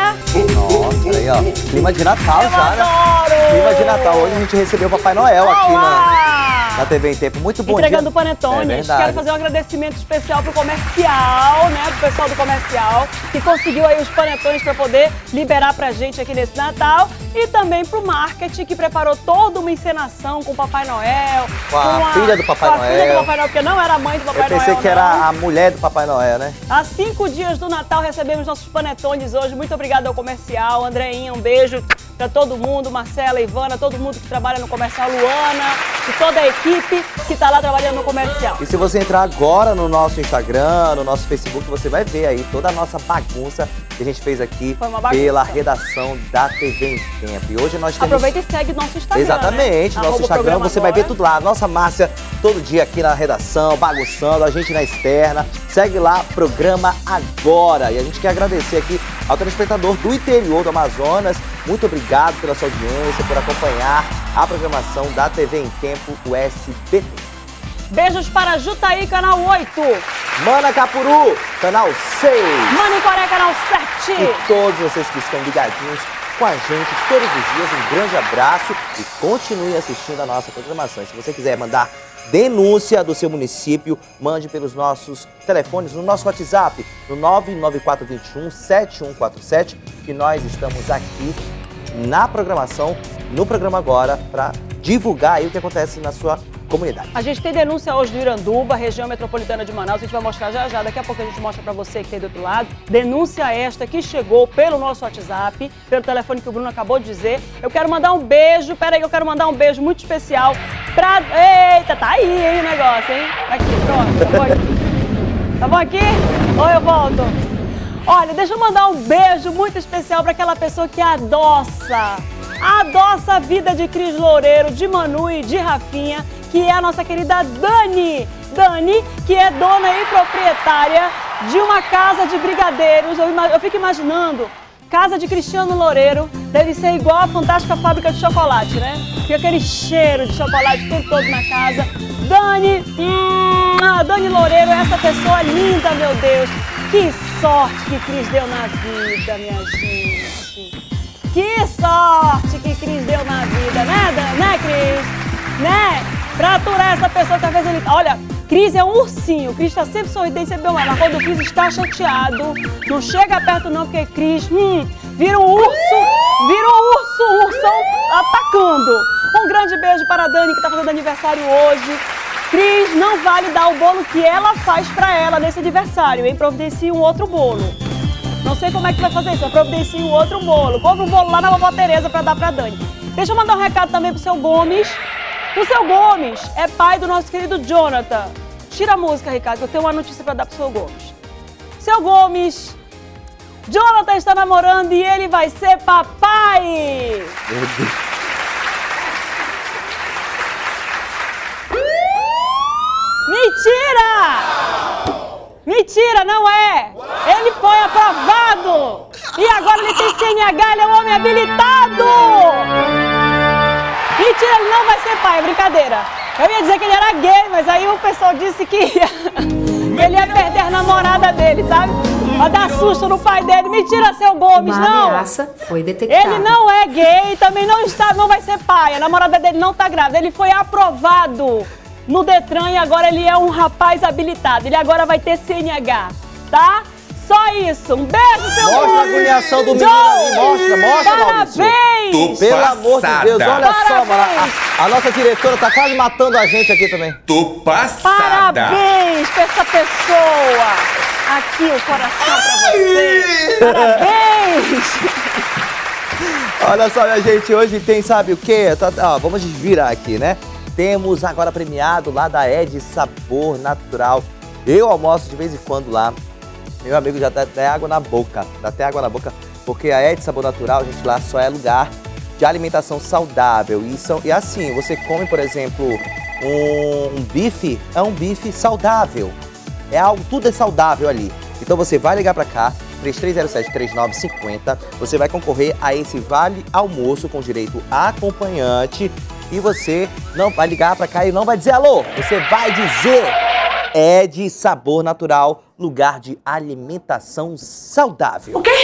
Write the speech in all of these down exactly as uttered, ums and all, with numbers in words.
Nossa, aí ó, clima de Natal Eu já, né? adoro! Clima de Natal. Hoje a gente recebeu o Papai Noel aqui na, na T V em Tempo. Muito bom Entregando dia. panetones. É verdade. Quero fazer um agradecimento especial pro comercial, né? Pro pessoal do comercial, que conseguiu aí os panetones para poder liberar pra gente aqui nesse Natal. E também pro marketing, que preparou toda uma encenação com o Papai Noel. Com a, com a filha do Papai com Noel. a filha do Papai Noel, porque não era a mãe do Papai Noel. Eu pensei Noel, que não. era a mulher do Papai Noel, né? Há cinco dias do Natal recebemos nossos panetones hoje. Muito obrigada ao comercial. Andreinha, um beijo para todo mundo. Marcela, Ivana, todo mundo que trabalha no comercial. Luana e toda a equipe que está lá trabalhando no comercial. E se você entrar agora no nosso Instagram, no nosso Facebook, você vai ver aí toda a nossa bagunça que a gente fez aqui pela redação da T V em Tempo. E hoje nós temos... Aproveita e segue nosso Instagram, Exatamente, né? nosso Instagram, você vai ver tudo lá. Nossa Márcia, todo dia aqui na redação, bagunçando, a gente na externa. Segue lá, Programa Agora. E a gente quer agradecer aqui ao telespectador do interior do Amazonas. Muito obrigado pela sua audiência, por acompanhar a programação da T V em Tempo, o S B T. Beijos para Jutaí, canal oito. Manacapuru, canal seis. Manicoré, canal sete. E todos vocês que estão ligadinhos com a gente todos os dias, um grande abraço e continue assistindo a nossa programação. E se você quiser mandar denúncia do seu município, mande pelos nossos telefones, no nosso WhatsApp, no nove nove quatro dois um, sete um quatro sete, que nós estamos aqui na programação, no programa agora, para divulgar aí o que acontece na sua comunidade. A gente tem denúncia hoje do Iranduba, região metropolitana de Manaus, a gente vai mostrar já já, daqui a pouco a gente mostra para você que tem do outro lado. Denúncia esta que chegou pelo nosso WhatsApp, pelo telefone que o Bruno acabou de dizer. Eu quero mandar um beijo, peraí, eu quero mandar um beijo muito especial pra... Eita, tá aí, hein, o negócio, hein? Aqui, pronto, tá bom aqui? Tá bom aqui? Ou eu volto? Olha, deixa eu mandar um beijo muito especial para aquela pessoa que adoça, adoça a vida de Cris Loureiro, de Manu e de Rafinha, que é a nossa querida Dani. Dani, que é dona e proprietária de uma casa de brigadeiros. Eu, eu fico imaginando, casa de Cristiano Loureiro, deve ser igual a fantástica fábrica de chocolate, né? Fica aquele cheiro de chocolate o tempo todo na casa. Dani, hum, a Dani Loureiro, essa pessoa linda, meu Deus. Que sorte que Cris deu na vida, minha gente. Que sorte que Cris deu na vida, né, Dan? Né, Cris? Né? Pra aturar essa pessoa que às vezes ele... Olha, Cris é um ursinho. Cris tá sempre sorridente, sempre bem, mas quando o Cris está chateado, não chega perto não, porque Cris hum, vira um urso, vira um urso, um ursão atacando. Um grande beijo para a Dani, que tá fazendo aniversário hoje. Cris, não vale dar o bolo que ela faz pra ela nesse aniversário, hein? Providencie um outro bolo. Não sei como é que vai fazer isso, mas providencie um outro bolo. Compra um bolo lá na vovó Tereza pra dar pra Dani. Deixa eu mandar um recado também pro seu Gomes. O seu Gomes é pai do nosso querido Jonathan. Tira a música, Ricardo, que eu tenho uma notícia pra dar pro seu Gomes. Seu Gomes, Jonathan está namorando e ele vai ser papai! Meu Deus. Mentira! Mentira, não é! Ele foi aprovado! E agora ele tem C N H, ele é um homem habilitado! Mentira, ele não vai ser pai, é brincadeira. Eu ia dizer que ele era gay, mas aí o pessoal disse que ia, ele ia perder a namorada dele, sabe? Vai dar susto no pai dele. Mentira, seu Gomes, Uma não! ameaça foi detectada. Ele não é gay, também não está, não vai ser pai. A namorada dele não está grávida. Ele foi aprovado no Detran e agora ele é um rapaz habilitado. Ele agora vai ter C N H, tá? Só isso. Um beijo, seu Mostra a agoniação do menino ali. Mostra, mostra, Maurício. Parabéns! Pelo amor de Deus, olha Parabéns. só, mano. A, a nossa diretora tá quase matando a gente aqui também. Tô passada. Parabéns pra essa pessoa. Aqui o coração pra você. Parabéns! Olha só, minha gente, hoje tem, sabe o quê? Tá, ó, vamos virar aqui, né? Temos agora premiado lá da Ed Sabor Natural. Eu almoço de vez em quando lá. Meu amigo já dá até água na boca. Dá até água na boca, porque a Ed Sabor Natural, gente, lá só é lugar de alimentação saudável. E, são, e assim, você come, por exemplo, um, um bife, é um bife saudável. É algo, tudo é saudável ali. Então você vai ligar pra cá, três três zero sete, três nove cinco zero. Você vai concorrer a esse vale almoço com direito a acompanhante. E você não vai ligar pra cá e não vai dizer alô. Você vai dizer Ed Sabor Natural, lugar de alimentação saudável. O quê?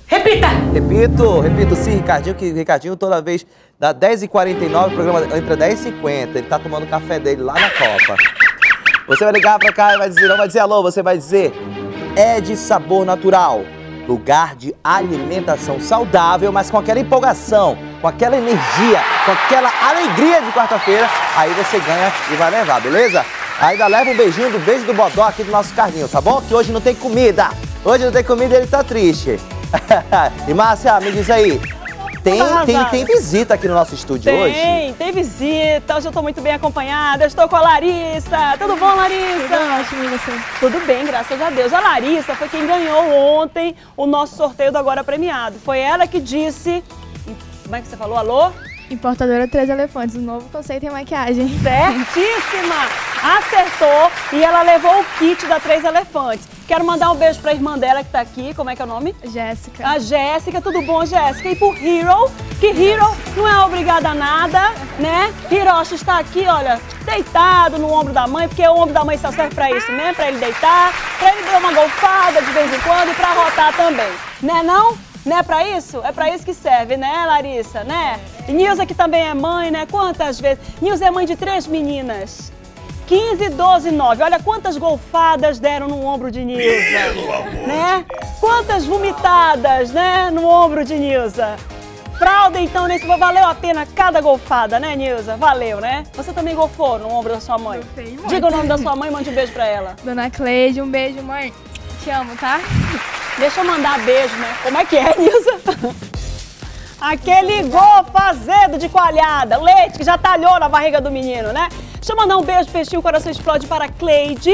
Repita! Repito, repito sim, Ricardinho, que Ricardinho toda vez dá dez e quarenta e nove, o programa entra dez e cinquenta, ele tá tomando o café dele lá na Copa. Você vai ligar pra cá e vai dizer, não vai dizer alô, você vai dizer Ed Sabor Natural, lugar de alimentação saudável, mas com aquela empolgação, com aquela energia, com aquela alegria de quarta-feira, aí você ganha e vai levar, beleza? Ainda leva um beijinho do beijo do Bodó aqui do nosso Carlinhos, tá bom? Que hoje não tem comida, hoje não tem comida e ele tá triste. E Márcia, me diz aí, tem, tem, tem visita aqui no nosso estúdio tem, hoje? Tem, tem visita, hoje eu tô muito bem acompanhada, eu estou com a Larissa. Tudo bom, Larissa? Tudo ótimo, e você? Tudo bem, graças a Deus. A Larissa foi quem ganhou ontem o nosso sorteio do Agora Premiado. Foi ela que disse, como é que você falou, alô? Importadora Três Elefantes, um novo conceito em maquiagem. Certíssima! Acertou e ela levou o kit da Três Elefantes. Quero mandar um beijo pra irmã dela que tá aqui, como é que é o nome? Jéssica. A Jéssica, tudo bom, Jéssica? E pro Hero, que Hero não é obrigada a nada, né? Hiroshi está aqui, olha, deitado no ombro da mãe, porque o ombro da mãe só serve pra isso mesmo, pra ele deitar, pra ele dar uma golfada de vez em quando e pra rotar também. Né não? Não é pra isso? É pra isso que serve, né, Larissa? Né? E Nilza, que também é mãe, né? Quantas vezes? Nilza é mãe de três meninas. quinze, doze, nove. Olha quantas golfadas deram no ombro de Nilza. Né? Quantas vomitadas, né, no ombro de Nilza. Fralda, então, nesse valeu a pena cada golfada, né, Nilza? Valeu, né? Você também golfou no ombro da sua mãe? Diga o nome da sua mãe e mande um beijo pra ela. Dona Cleide, um beijo, mãe. Te amo, tá? Deixa eu mandar beijo, né? Como é que é, Nilza? Aquele golfo azedo de coalhada, leite que já talhou na barriga do menino, né? Deixa eu mandar um beijo, peixinho, o coração explode para Cleide.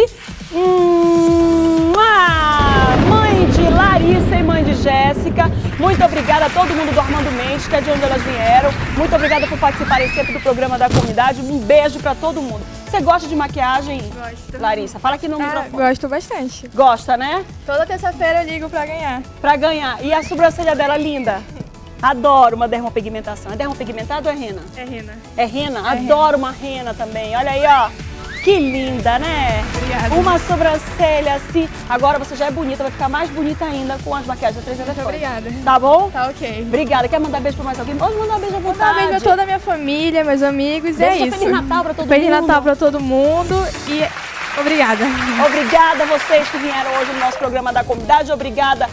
Hum, ah, mãe de Larissa e mãe de Jéssica. Muito obrigada a todo mundo do Armando Mendes, que é de onde elas vieram. Muito obrigada por participarem sempre do programa da comunidade. Um beijo para todo mundo. Você gosta de maquiagem, Gosto. Larissa? Fala aqui no Ah, microfone. gosto bastante. Gosta, né? Toda terça-feira eu ligo pra ganhar. Pra ganhar. E a sobrancelha dela linda? Adoro uma dermopigmentação. É dermopigmentado ou é rena? É Rina. É rena? É Adoro uma rena também. Olha aí, ó. Que linda, né? Obrigada. Uma sobrancelha assim. Agora você já é bonita, vai ficar mais bonita ainda com as maquiagens da Três Elefantes. Obrigada. Tá bom? Tá ok. Obrigada. Quer mandar beijo pra mais alguém? Pode mandar beijo à vontade. Mandar beijo a toda a minha família, meus amigos, e é Deseja isso. Feliz Natal pra todo Feliz mundo. Natal pra todo mundo e obrigada. Obrigada a vocês que vieram hoje no nosso programa da comunidade. Obrigada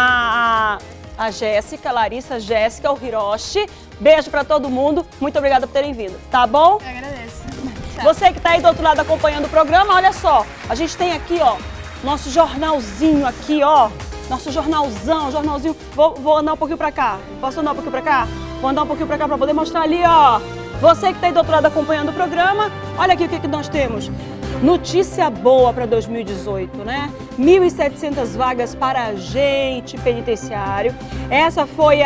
a, a, a Jéssica, Larissa, Jéssica, o Hiroshi. Beijo pra todo mundo. Muito obrigada por terem vindo. Tá bom? Eu agradeço. Você que tá aí do outro lado acompanhando o programa, olha só. A gente tem aqui, ó, nosso jornalzinho aqui, ó. Nosso jornalzão, jornalzinho. Vou, vou andar um pouquinho pra cá. Posso andar um pouquinho pra cá? Vou andar um pouquinho pra cá pra poder mostrar ali, ó. Você que tá aí do outro lado acompanhando o programa, olha aqui o que, que nós temos. Notícia boa para dois mil e dezoito, né? mil e setecentas vagas para agente penitenciário. Essa foi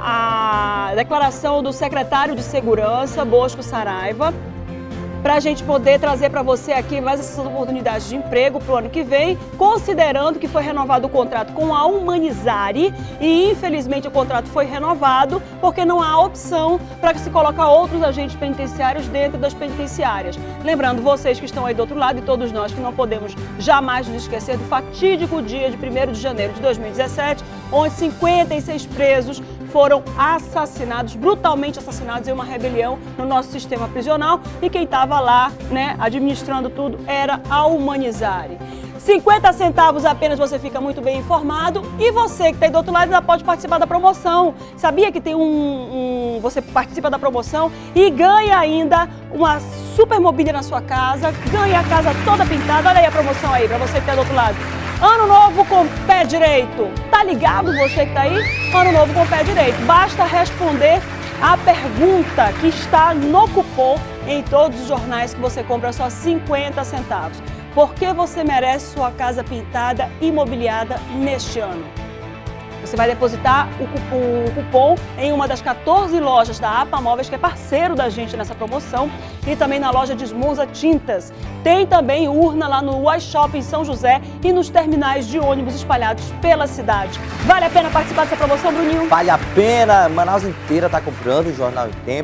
a, a declaração do secretário de Segurança, Bosco Saraiva, para a gente poder trazer para você aqui mais essas oportunidades de emprego para o ano que vem, considerando que foi renovado o contrato com a Humanizare e, infelizmente, o contrato foi renovado porque não há opção para que se colocar outros agentes penitenciários dentro das penitenciárias. Lembrando, vocês que estão aí do outro lado e todos nós que não podemos jamais nos esquecer do fatídico dia de primeiro de janeiro de dois mil e dezessete, onde cinquenta e seis presos foram assassinados, brutalmente assassinados em uma rebelião no nosso sistema prisional, e quem estava lá, né, administrando tudo era a Humanizare. cinquenta centavos apenas, você fica muito bem informado, e você que está aí do outro lado ainda pode participar da promoção. Sabia que tem um, um... você participa da promoção e ganha ainda uma super mobília na sua casa, ganha a casa toda pintada. Olha aí a promoção aí, para você que está do outro lado. Ano novo com pé direito. Tá ligado você que tá aí? Ano novo com pé direito. Basta responder a pergunta que está no cupom em todos os jornais que você compra, só cinquenta centavos. Por que você merece sua casa pintada e mobiliada neste ano? Você vai depositar o cupom, o cupom em uma das quatorze lojas da A P A Móveis, que é parceiro da gente nessa promoção, e também na loja de Esmunza Tintas. Tem também urna lá no iShop em São José e nos terminais de ônibus espalhados pela cidade. Vale a pena participar dessa promoção, Bruninho? Vale a pena, Manaus inteira tá comprando o Jornal em Tempo.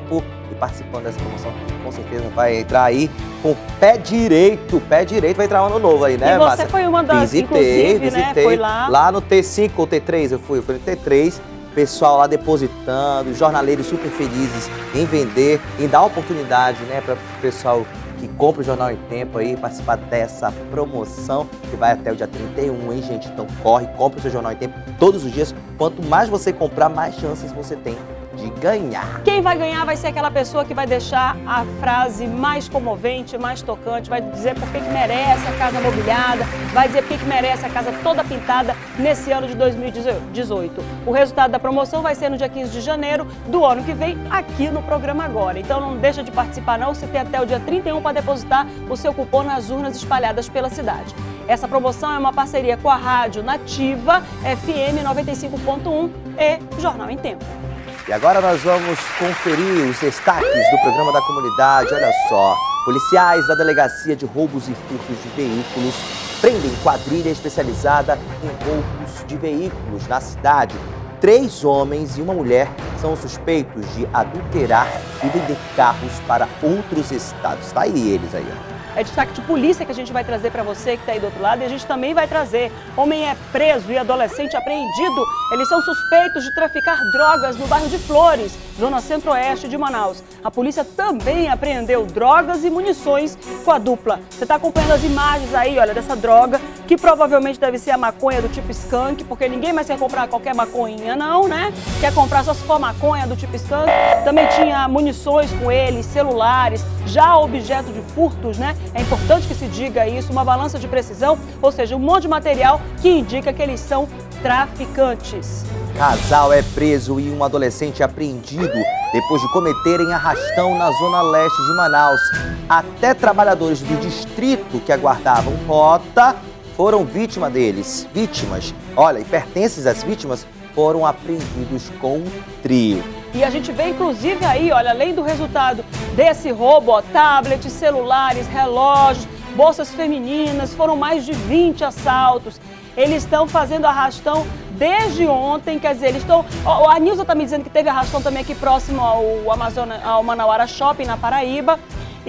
e participando dessa promoção, que com certeza vai entrar aí com pé direito. Pé direito, vai entrar um ano novo aí, né, E você Márcia? foi uma das, visitei, inclusive, visitei, né? Foi lá. Lá no T cinco ou T três, eu fui, eu fui no T três. Pessoal lá depositando, jornaleiros super felizes em vender, em dar oportunidade, né, para o pessoal que compra o Jornal em Tempo aí participar dessa promoção que vai até o dia trinta e um, hein, gente? Então corre, compra o seu Jornal em Tempo todos os dias. Quanto mais você comprar, mais chances você tem de ganhar. Quem vai ganhar vai ser aquela pessoa que vai deixar a frase mais comovente, mais tocante, vai dizer por que que merece a casa mobiliada, vai dizer por que que merece a casa toda pintada nesse ano de dois mil e dezoito. O resultado da promoção vai ser no dia quinze de janeiro do ano que vem, aqui no programa Agora. Então não deixa de participar não, você tem até o dia trinta e um para depositar o seu cupom nas urnas espalhadas pela cidade. Essa promoção é uma parceria com a Rádio Nativa, F M noventa e cinco ponto um e Jornal em Tempo. E agora nós vamos conferir os destaques do programa da comunidade. Olha só, policiais da Delegacia de Roubos e Furtos de Veículos prendem quadrilha especializada em roubos de veículos na cidade. Três homens e uma mulher são suspeitos de adulterar e vender carros para outros estados. Tá aí eles aí, ó. É destaque de polícia que a gente vai trazer para você que está aí do outro lado, e a gente também vai trazer. Homem é preso e adolescente apreendido. Eles são suspeitos de traficar drogas no bairro de Flores, zona centro-oeste de Manaus. A polícia também apreendeu drogas e munições com a dupla. Você está acompanhando as imagens aí, olha, dessa droga, que provavelmente deve ser a maconha do tipo skunk, porque ninguém mais quer comprar qualquer maconhinha não, né? Quer comprar só se for maconha do tipo skunk. Também tinha munições com eles, celulares, já objeto de furtos, né? É importante que se diga isso, uma balança de precisão, ou seja, um monte de material que indica que eles são traficantes. Casal é preso e um adolescente apreendido depois de cometerem arrastão na zona leste de Manaus. Até trabalhadores do distrito que aguardavam rota foram vítima deles. Vítimas, olha, e pertences às vítimas foram apreendidos com um trio. E a gente vê, inclusive, aí, olha, além do resultado desse roubo, ó, tablets, celulares, relógios, bolsas femininas, foram mais de vinte assaltos. Eles estão fazendo arrastão desde ontem, quer dizer, eles estão... Ó, a Nilza está me dizendo que teve arrastão também aqui próximo ao, Amazônia, ao Manauara Shopping, na Paraíba.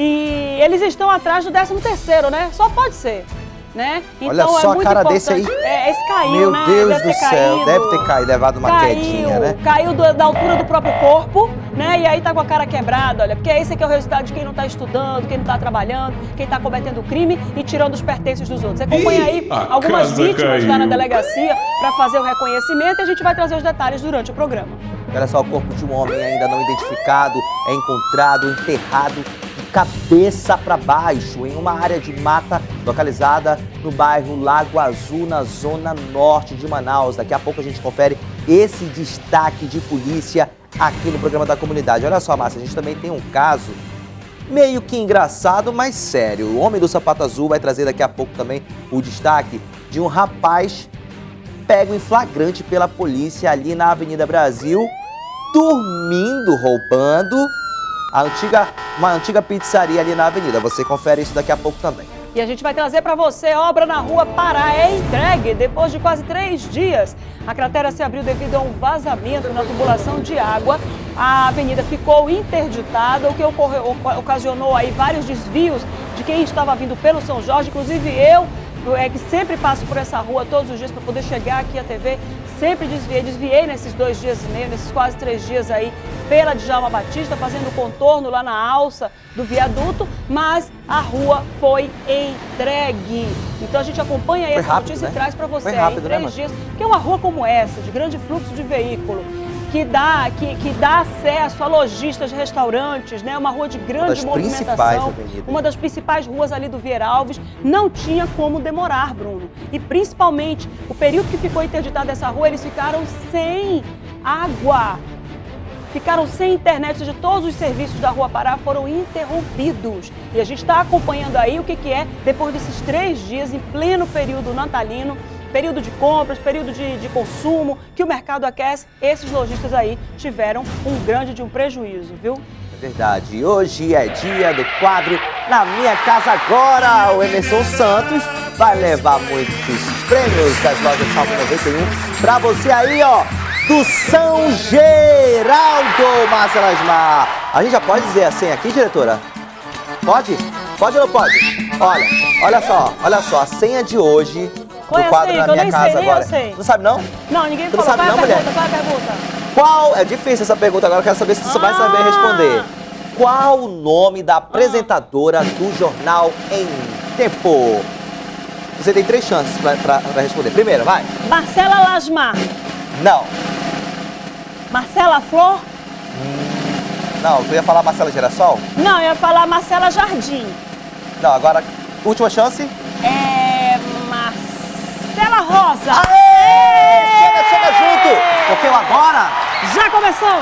E eles estão atrás do décimo terceiro, né? Só pode ser. Né? Olha então, só é muito a cara importante. desse aí. É, esse caiu, Meu né? Deus deve do ter céu, caído. deve ter caído, levado uma caiu, quedinha, né? Caiu do, da altura do próprio corpo, né? E aí tá com a cara quebrada, olha. Porque esse aqui é o resultado de quem não tá estudando, quem não tá trabalhando, quem tá cometendo crime e tirando os pertences dos outros. Você acompanha aí Ih, algumas vítimas caiu. lá na delegacia para fazer o reconhecimento e a gente vai trazer os detalhes durante o programa. Olha só, o corpo de um homem ainda não identificado é encontrado enterrado de cabeça para baixo em uma área de mata localizada no bairro Lago Azul, na zona norte de Manaus. Daqui a pouco a gente confere esse destaque de polícia aqui no programa da comunidade. Olha só, Márcia, a gente também tem um caso meio que engraçado, mas sério. O homem do sapato azul vai trazer daqui a pouco também o destaque de um rapaz pego em flagrante pela polícia ali na Avenida Brasil, dormindo, roubando a antiga, uma antiga pizzaria ali na avenida. Você confere isso daqui a pouco também. E a gente vai trazer para você obra na rua Pará é entregue depois de quase três dias. A cratera se abriu devido a um vazamento na tubulação de água. A avenida ficou interditada, o que ocorreu, ocasionou aí vários desvios de quem estava vindo pelo São Jorge, inclusive eu, é que sempre passo por essa rua todos os dias para poder chegar aqui à T V, sempre desviei, desviei nesses dois dias e meio, nesses quase três dias aí, pela Djalma Batista, fazendo contorno lá na alça do viaduto, mas a rua foi entregue. Então a gente acompanha aí foi essa rápido, notícia né? e traz para você Foi rápido, em três né, dias, que é uma rua como essa, de grande fluxo de veículo, que dá, que, que dá acesso a lojistas, restaurantes, né? Uma rua de grande Uma das principais movimentação, avenidas. uma das principais ruas ali do Vieira Alves, não tinha como demorar, Bruno. E principalmente, o período que ficou interditada essa rua, eles ficaram sem água, ficaram sem internet, ou seja, todos os serviços da Rua Pará foram interrompidos. E a gente está acompanhando aí o que, que é, depois desses três dias, em pleno período natalino, período de compras, período de, de consumo, que o mercado aquece, esses lojistas aí tiveram um grande de um prejuízo, viu? É verdade. Hoje é dia do quadro Na Minha Casa Agora. O Emerson Santos vai levar muitos prêmios das lojas Salmo noventa e um pra você aí, ó, do São Geraldo, Márcia Lasmar. A gente já pode dizer a senha aqui, diretora? Pode? Pode ou não pode? Olha, olha só, olha só, a senha de hoje Qual do é quadro a senha? Na Que eu Minha nem Casa sei, nem agora. eu sei. Não sabe não? Não, ninguém Tu não falou. sabe Qual não, é a mulher? pergunta? Qual é a pergunta? Qual, é difícil essa pergunta agora, eu quero saber se você vai saber Ah! responder. Qual o nome da apresentadora do Jornal em Tempo? Você tem três chances pra, pra, pra responder. Primeiro, vai. Marcela Lasmar. Não. Marcela Flor? Não, tu ia falar Marcela Girassol? Não, eu ia falar Marcela Jardim. Não, agora, última chance. É. Marcela Rosa. Aê! Chega, chega junto! Porque eu agora... Já começou!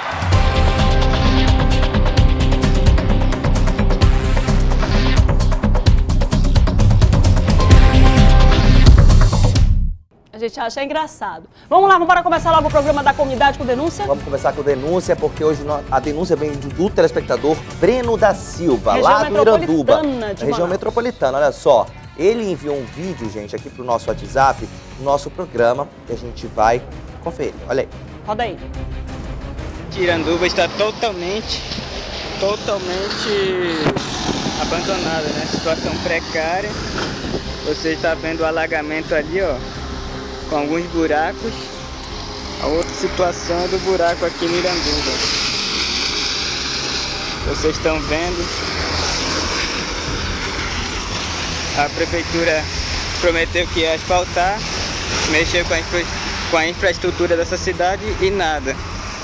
A gente acha engraçado. Vamos lá, vamos para começar logo o programa da comunidade com denúncia? Vamos começar com denúncia, porque hoje no- a denúncia vem do, do telespectador Breno da Silva, Região lá do Iranduba. metropolitana de Região Manaus. metropolitana, olha só. Ele enviou um vídeo, gente, aqui pro nosso WhatsApp, no nosso programa, e a gente vai conferir. Olha aí. Roda aí. Iranduba está totalmente, totalmente abandonada, né? Situação precária. Você está vendo o alagamento ali, ó, com alguns buracos. A outra situação é do buraco aqui no Iranduba. Vocês estão vendo? A prefeitura prometeu que ia asfaltar, mexeu com a, infra... com a infraestrutura dessa cidade e nada.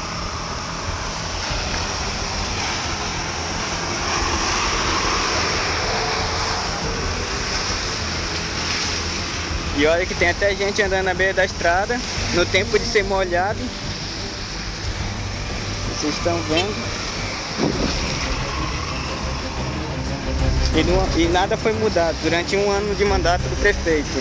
E olha que tem até gente andando na beira da estrada, no tempo de ser molhado. Vocês estão vendo? E, não, e nada foi mudado durante um ano de mandato do prefeito.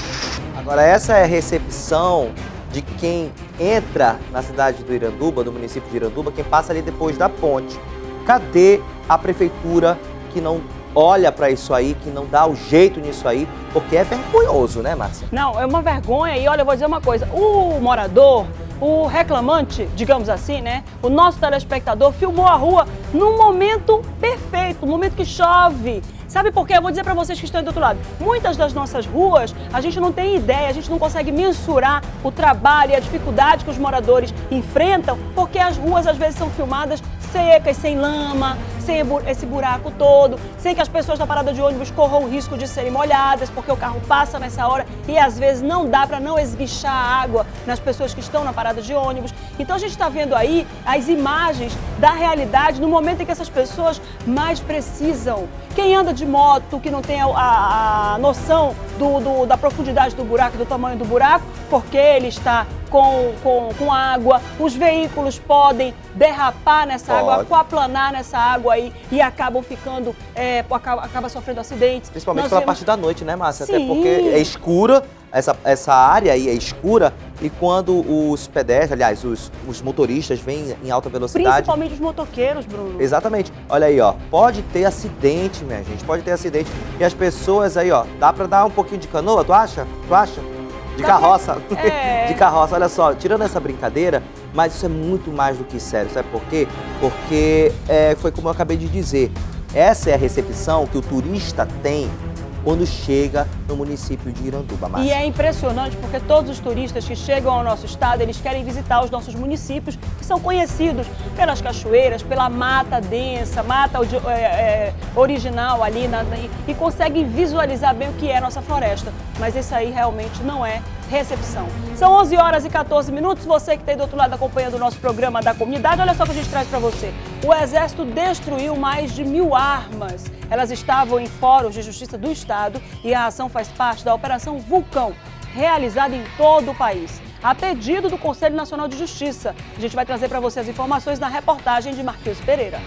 Agora, essa é a recepção de quem entra na cidade do Iranduba, do município de Iranduba, quem passa ali depois da ponte. Cadê a prefeitura que não olha para isso aí, que não dá o jeito nisso aí? Porque é vergonhoso, né, Márcia? Não, é uma vergonha e olha, eu vou dizer uma coisa. O morador, o reclamante, digamos assim, né? O nosso telespectador filmou a rua num momento perfeito, no momento que chove. Sabe por quê? Eu vou dizer para vocês que estão do outro lado. Muitas das nossas ruas, a gente não tem ideia, a gente não consegue mensurar o trabalho e a dificuldade que os moradores enfrentam, porque as ruas às vezes são filmadas secas, sem lama, sem esse buraco todo, sem que as pessoas na parada de ônibus corram o risco de serem molhadas, porque o carro passa nessa hora e às vezes não dá para não esguichar água nas pessoas que estão na parada de ônibus. Então a gente está vendo aí as imagens da realidade no momento em que essas pessoas mais precisam. Quem anda de moto, que não tem a, a, a noção do, do, da profundidade do buraco, do tamanho do buraco, porque ele está com, com, com água, os veículos podem derrapar nessa Pode. água, aquaplanar nessa água aí e acabam ficando, é, acaba, acaba sofrendo acidentes. Principalmente Nós pela vemos- parte da noite, né, Márcia? Até Sim. porque é escura, essa, essa área aí é escura, e quando os pedestres, aliás, os, os motoristas vêm em alta velocidade... Principalmente os motoqueiros, Bruno. Exatamente. Olha aí, ó. Pode ter acidente, minha gente. Pode ter acidente. E as pessoas aí, ó. Dá pra dar um pouquinho de canoa, tu acha? Tu acha? De Dá carroça. pra- É. De carroça. Olha só, tirando essa brincadeira, mas isso é muito mais do que sério. Sabe por quê? Porque é, foi como eu acabei de dizer. Essa é a recepção que o turista tem quando chega no município de Iranduba, E Márcia. é impressionante porque todos os turistas que chegam ao nosso estado, eles querem visitar os nossos municípios, que são conhecidos pelas cachoeiras, pela mata densa, mata odi- é, é, original ali, na, e, e conseguem visualizar bem o que é a nossa floresta. Mas isso aí realmente não é recepção. São onze horas e quatorze minutos, você que está aí do outro lado acompanhando o nosso programa da comunidade, olha só o que a gente traz para você. O Exército destruiu mais de mil armas. Elas estavam em fóruns de justiça do Estado e a ação faz parte da Operação Vulcão, realizada em todo o país, a pedido do Conselho Nacional de Justiça. A gente vai trazer para você as informações na reportagem de Marquinhos Pereira.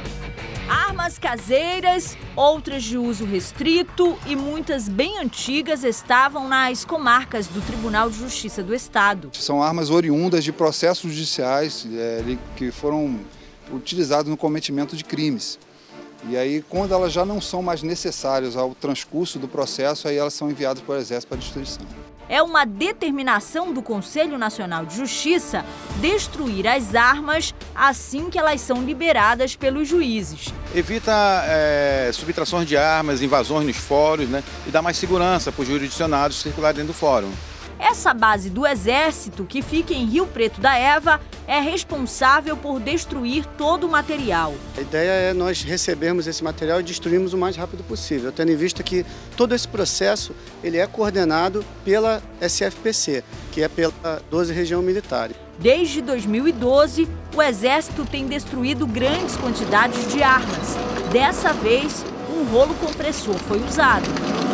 Armas caseiras, outras de uso restrito e muitas bem antigas estavam nas comarcas do Tribunal de Justiça do Estado. São armas oriundas de processos judiciais é, que foram utilizados no cometimento de crimes. E aí, quando elas já não são mais necessárias ao transcurso do processo, aí elas são enviadas para o Exército para destruição. é uma determinação do Conselho Nacional de Justiça destruir as armas assim que elas são liberadas pelos juízes. Evita é, subtrações de armas, invasões nos fóruns, né, e dá mais segurança para os jurisdicionados circularem dentro do fórum. Essa base do Exército, que fica em Rio Preto da Eva, é responsável por destruir todo o material. A ideia é nós recebermos esse material e destruirmos o mais rápido possível, tendo em vista que todo esse processo ele é coordenado pela S F P C, que é pela doze Região Militar. Desde dois mil e doze, o Exército tem destruído grandes quantidades de armas. Dessa vez, um rolo compressor foi usado.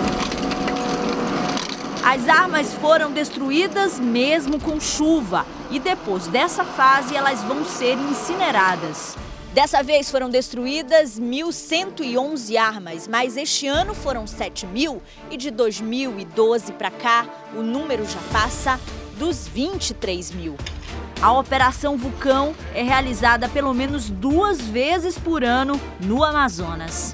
As armas foram destruídas mesmo com chuva e depois dessa fase elas vão ser incineradas. Dessa vez foram destruídas mil cento e onze armas, mas este ano foram sete mil e de dois mil e doze para cá o número já passa dos vinte e três mil. A Operação Vulcão é realizada pelo menos duas vezes por ano no Amazonas.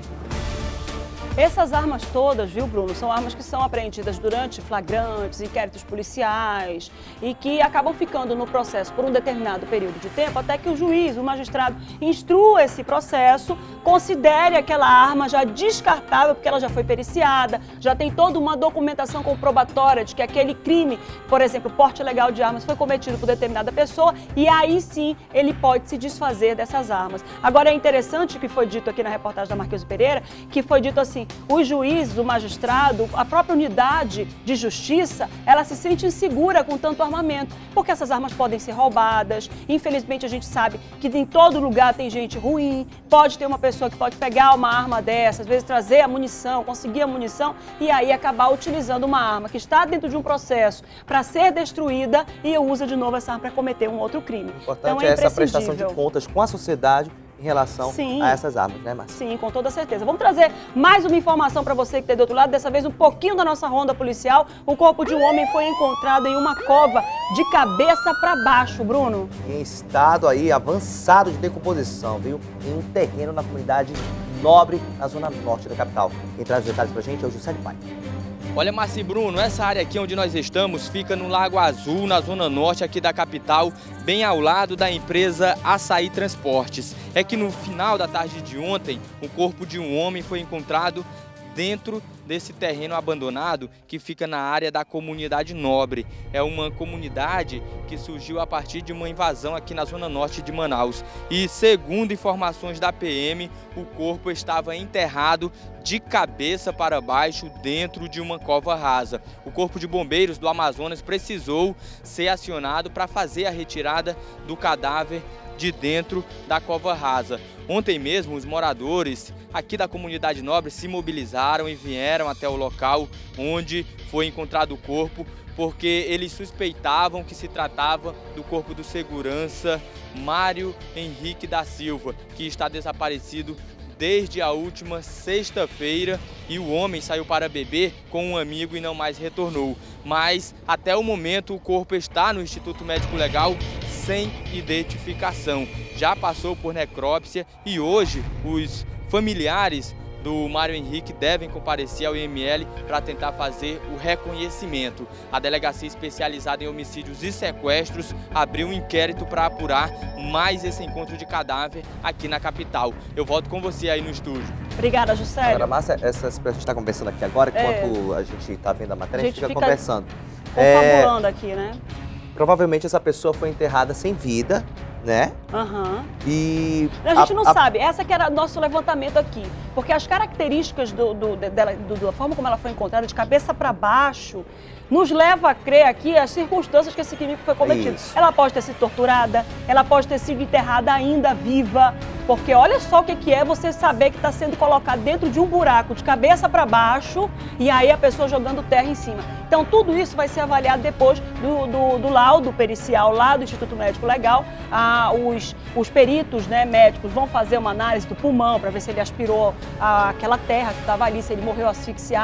Essas armas todas, viu, Bruno, são armas que são apreendidas durante flagrantes, inquéritos policiais e que acabam ficando no processo por um determinado período de tempo até que o juiz, o magistrado, instrua esse processo, considere aquela arma já descartável porque ela já foi periciada, já tem toda uma documentação comprobatória de que aquele crime, por exemplo, porte ilegal de armas, foi cometido por determinada pessoa e aí sim ele pode se desfazer dessas armas. Agora é interessante o que foi dito aqui na reportagem da Marquesa Pereira, que foi dito assim, os juízes, o magistrado, a própria unidade de justiça, ela se sente insegura com tanto armamento, porque essas armas podem ser roubadas. Infelizmente, a gente sabe que em todo lugar tem gente ruim, pode ter uma pessoa que pode pegar uma arma dessa, às vezes trazer a munição, conseguir a munição e aí acabar utilizando uma arma que está dentro de um processo para ser destruída e usa de novo essa arma para cometer um outro crime. O importante então, é, é essa prestação de contas com a sociedade em relação Sim. a essas armas, né, Márcia? Sim, com toda certeza. Vamos trazer mais uma informação para você que está do outro lado, dessa vez um pouquinho da nossa ronda policial. O corpo de um homem foi encontrado em uma cova de cabeça para baixo, Bruno. Em estado aí avançado de decomposição, viu? Em um terreno na comunidade Nobre, na zona norte da capital. Quem traz os detalhes pra gente é o Juscelio Pai. Olha, Márcia e Bruno, essa área aqui onde nós estamos fica no Lago Azul, na zona norte aqui da capital, bem ao lado da empresa Açaí Transportes. É que no final da tarde de ontem, o corpo de um homem foi encontrado dentro desse terreno abandonado que fica na área da comunidade Nobre. É uma comunidade que surgiu a partir de uma invasão aqui na zona norte de Manaus. E segundo informações da P M, o corpo estava enterrado de cabeça para baixo dentro de uma cova rasa. O Corpo de Bombeiros do Amazonas precisou ser acionado para fazer a retirada do cadáver de dentro da cova rasa. Ontem mesmo, os moradores aqui da comunidade Nobre se mobilizaram e vieram até o local onde foi encontrado o corpo, porque eles suspeitavam que se tratava do corpo do segurança Mário Henrique da Silva, que está desaparecido desde a última sexta-feira, e o homem saiu para beber com um amigo e não mais retornou. Mas até o momento o corpo está no Instituto Médico Legal sem identificação. Já passou por necrópsia e hoje os familiares do Mário Henrique devem comparecer ao I M L para tentar fazer o reconhecimento. A Delegacia Especializada em Homicídios e Sequestros abriu um inquérito para apurar mais esse encontro de cadáver aqui na capital. Eu volto com você aí no estúdio. Obrigada, Juscelio. Agora, Márcia, essas pessoas que a gente está conversando aqui agora, enquanto é. a gente está vendo a matéria, a gente, a gente fica, fica conversando. Confabulando é... aqui, né? Provavelmente essa pessoa foi enterrada sem vida, né? Aham. Uhum. E... A gente não a, sabe, essa que era o nosso levantamento aqui. Porque as características do, do, dela, do, da forma como ela foi encontrada, de cabeça para baixo, nos leva a crer aqui as circunstâncias que esse crime foi cometido. Isso. Ela pode ter sido torturada, ela pode ter sido enterrada ainda viva, porque olha só o que, que é você saber que está sendo colocado dentro de um buraco de cabeça para baixo e aí a pessoa jogando terra em cima. Então tudo isso vai ser avaliado depois do, do, do laudo pericial lá do Instituto Médico Legal. Ah, os, os peritos, né, médicos vão fazer uma análise do pulmão para ver se ele aspirou ah, aquela terra que estava ali, se ele morreu asfixiado.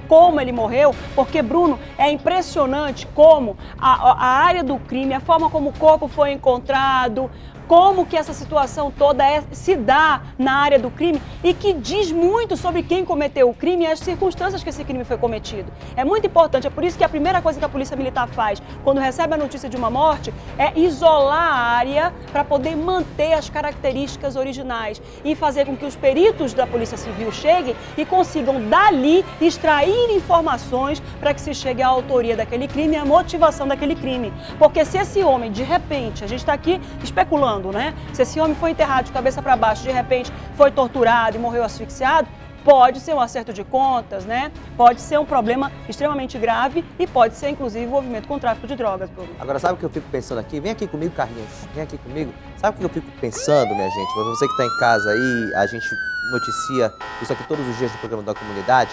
como ele morreu, porque, Bruno, é impressionante como a, a área do crime, a forma como o corpo foi encontrado, como que essa situação toda é, se dá na área do crime e que diz muito sobre quem cometeu o crime e as circunstâncias que esse crime foi cometido. É muito importante, é por isso que a primeira coisa que a Polícia Militar faz quando recebe a notícia de uma morte é isolar a área para poder manter as características originais e fazer com que os peritos da Polícia Civil cheguem e consigam dali extrair informações para que se chegue à autoria daquele crime e à motivação daquele crime. Porque se esse homem, de repente, a gente está aqui especulando, né? Se esse homem foi enterrado de cabeça para baixo, de repente foi torturado e morreu asfixiado, pode ser um acerto de contas, né? Pode ser um problema extremamente grave e pode ser, inclusive, envolvimento com tráfico de drogas, Bruno. Agora, sabe o que eu fico pensando aqui? Vem aqui comigo, Carlinhos. Vem aqui comigo. Sabe o que eu fico pensando, minha gente? Você que está em casa aí, a gente noticia isso aqui todos os dias no programa da comunidade.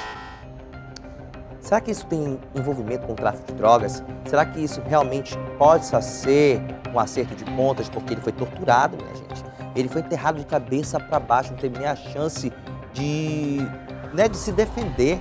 Será que isso tem envolvimento com o tráfico de drogas? Será que isso realmente pode ser um acerto de contas? Porque ele foi torturado, minha gente. Ele foi enterrado de cabeça para baixo, não teve nem a chance de, né, de se defender.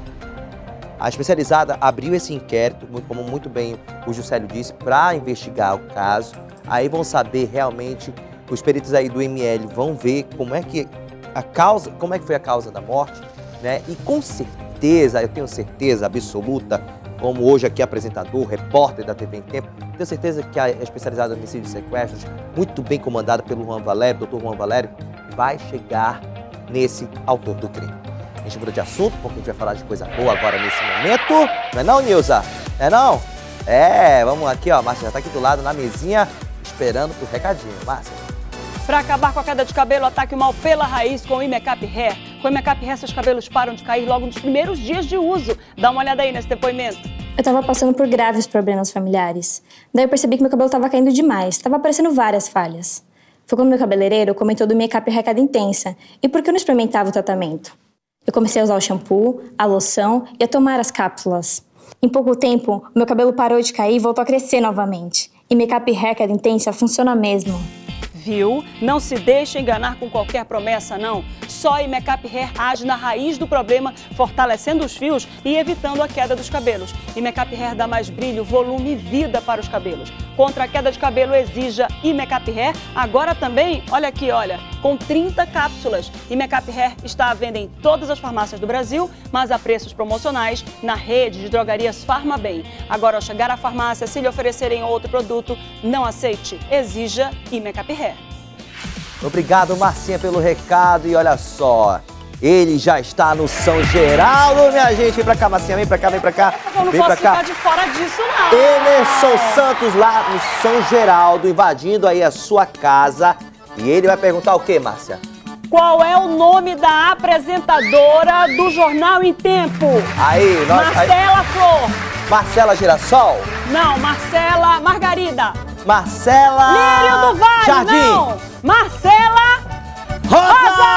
A especializada abriu esse inquérito, como muito bem o Juscelio disse, para investigar o caso. Aí vão saber realmente, os peritos aí do M L vão ver como é que a causa, como é que foi a causa da morte, né? E com certeza certeza, eu tenho certeza absoluta, como hoje aqui apresentador, repórter da T V em Tempo, tenho certeza que a especializada em homicídios e sequestros, muito bem comandada pelo Juan Valério, doutor Juan Valério, vai chegar nesse autor do crime. A gente muda de assunto, porque a gente vai falar de coisa boa agora nesse momento. Não é não, Nilza? Não é não? É, vamos aqui, ó, Márcia já tá aqui do lado, na mesinha, esperando pro recadinho. Márcia. Para acabar com a queda de cabelo, ataque o mal pela raiz com o Imecap Hair. Com o Imecap Hair, seus cabelos param de cair logo nos primeiros dias de uso. Dá uma olhada aí nesse depoimento. Eu tava passando por graves problemas familiares. Daí eu percebi que meu cabelo tava caindo demais, tava aparecendo várias falhas. Foi quando meu cabeleireiro comentou do Imecap Hair Cada Intensa e por que eu não experimentava o tratamento. Eu comecei a usar o shampoo, a loção e a tomar as cápsulas. Em pouco tempo, meu cabelo parou de cair e voltou a crescer novamente. Imecap Hair Cada Intensa funciona mesmo. Viu? Não se deixe enganar com qualquer promessa, não. Só Imecap Hair age na raiz do problema, fortalecendo os fios e evitando a queda dos cabelos. Imecap Hair dá mais brilho, volume e vida para os cabelos. Contra a queda de cabelo, exija Imecap Hair. Agora também, olha aqui, olha, com trinta cápsulas. Imecap Hair está à venda em todas as farmácias do Brasil, mas a preços promocionais na rede de drogarias Farmabem. Agora, ao chegar à farmácia, se lhe oferecerem outro produto, não aceite. Exija Imecap Hair. Obrigado, Marcinha, pelo recado. E olha só, ele já está no São Geraldo, minha gente. Vem pra cá, Marcinha, vem pra cá, vem pra cá. Eu não vem posso pra cá. ficar de fora disso, não. Emerson Santos lá no São Geraldo, invadindo aí a sua casa. E ele vai perguntar o quê, Márcia? Qual é o nome da apresentadora do Jornal em Tempo? Aí, nós... Marcela aí. Flor. Marcela Girassol? Não, Marcela Margarida. Marcela... Lírio do Vale, Jardim. não. Marcela... Rosa!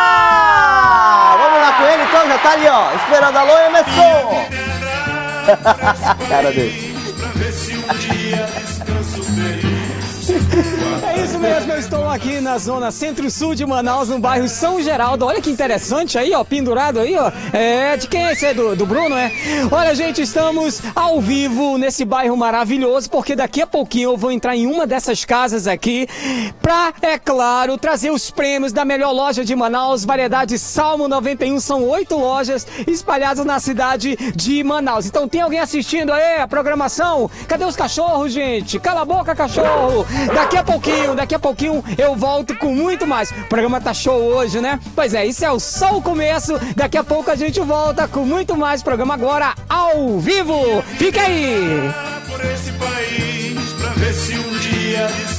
Rosa! Vamos lá com ele então, já tá ali, ó, esperando. Alô, Emerson! Cara dele. É isso mesmo, eu estou aqui na zona centro-sul de Manaus, no bairro São Geraldo. Olha que interessante aí, ó, pendurado aí, ó. É, de quem é esse? É do, do Bruno, é? Olha, gente, estamos ao vivo nesse bairro maravilhoso, porque daqui a pouquinho eu vou entrar em uma dessas casas aqui pra, é claro, trazer os prêmios da melhor loja de Manaus, variedade Salmo noventa e um. São oito lojas espalhadas na cidade de Manaus. Então tem alguém assistindo aí a programação? Cadê os cachorros, gente? Cala a boca, cachorro! Daqui a pouquinho, daqui a pouquinho eu volto com muito mais. O programa tá show hoje, né? Pois é, isso é só o começo. Daqui a pouco a gente volta com muito mais programa agora ao vivo. Fica aí! Por esse país, pra ver se um dia